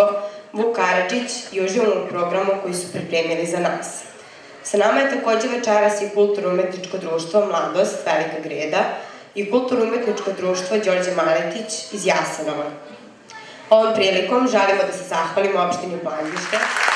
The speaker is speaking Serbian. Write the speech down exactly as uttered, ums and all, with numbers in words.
društvo Vuk Karadžić i uživamo u programu koji su pripremili za nas. Sa nama je takođe večeras i kulturno-umetničko društvo Mladost Velika Greda i kulturno-umetničko društvo Đorđe Maletić iz Jasenova. Ovom prilikom želimo da se zahvalimo opštini Plandište